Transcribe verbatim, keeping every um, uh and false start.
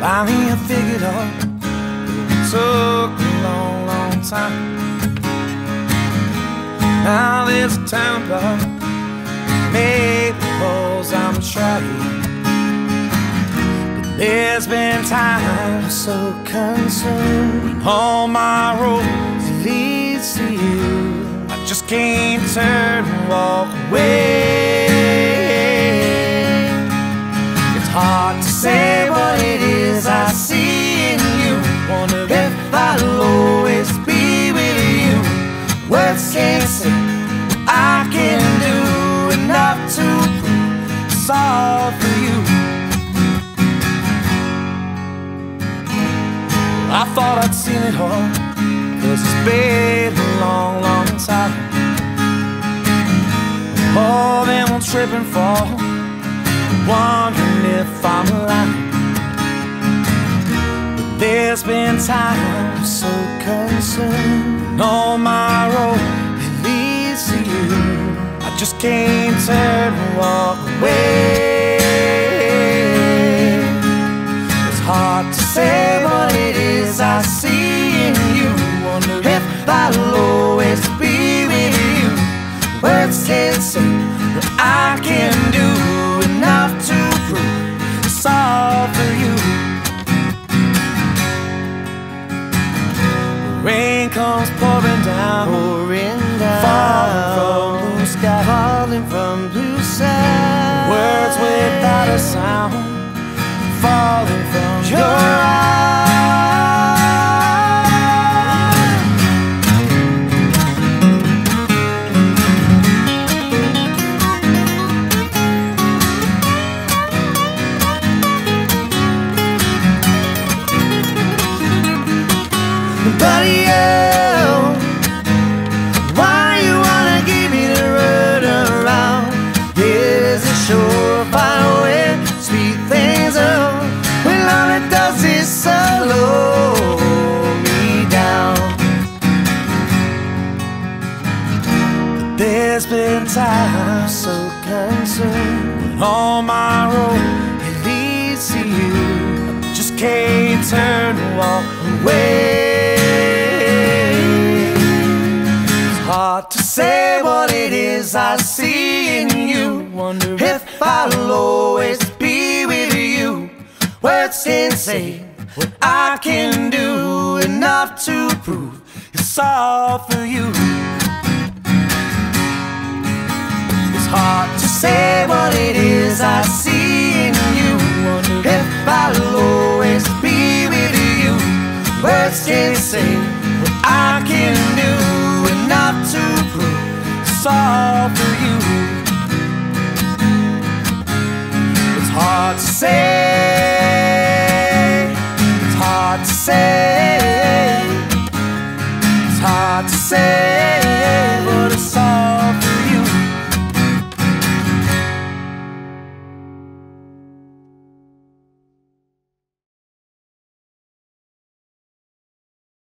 Finally I figured out it took a long, long time. Now there's a town about maybe because I'm trying. But there's been times I'm so concerned when all my roads leads to you. I just can't turn and walk away. It's hard to say what it is I see in you. Wonder if I'll always be with you. Words can't say what I can do enough to prove it's all for you. I thought I'd seen it all, 'cause it's been a long, long time. Oh, then we'll trip and fall, wondering if I'm alive. But there's been times so concerned on my road it leads to you. I just can't turn and walk away. It's hard to say what it is I see in you. Wonder if I'll always be with you. Words can't say what I can do enough to prove it's all for you. The rain comes pouring down, pouring down, falling from blue sky, falling from blue sky. Words without a sound, falling from your eyes. But you, why you wanna give me the run around? Is it surefire way to speed things up when all it does is slow me down? But there's been times so concerned when on my road it leads to you. I just can't turn and walk away. Hard to say what it is I see in you. Wonder if I'll always be with you. Words can't say what I can do enough to prove it's all for you. It's hard to say what it is I see in you. Wonder if I'll always be with you. Words can't say what I can do enough to prove it's all